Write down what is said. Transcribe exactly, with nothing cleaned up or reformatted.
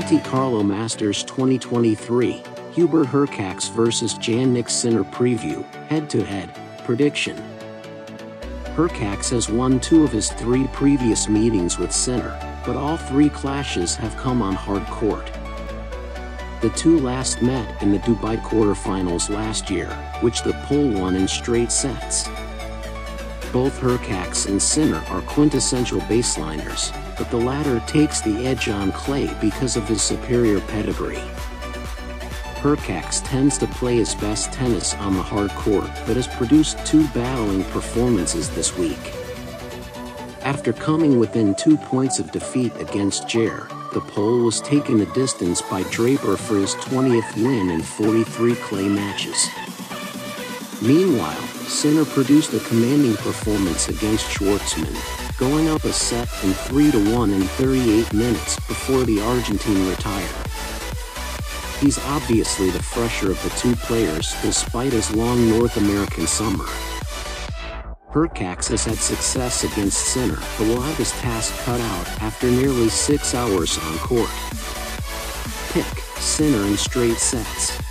Monte Carlo Masters twenty twenty-three, Hubert Hurkacz versus Jannik Sinner Preview, Head-to-head, Prediction. Hurkacz has won two of his three previous meetings with Sinner, but all three clashes have come on hard court. The two last met in the Dubai quarterfinals last year, which the Pole won in straight sets. Both Hurkacz and Sinner are quintessential baseliners, but the latter takes the edge on clay because of his superior pedigree. Hurkacz tends to play his best tennis on the hard court but has produced two battling performances this week. After coming within two points of defeat against Jair, the Pole was taking the distance by Draper for his twentieth win in forty-three clay matches. Meanwhile, Sinner produced a commanding performance against Schwartzman, going up a set in three to one in thirty-eight minutes before the Argentine retired. He's obviously the fresher of the two players despite his long North American summer. Hurkacz has had success against Sinner but will have his task cut out after nearly six hours on court. Pick Sinner in straight sets.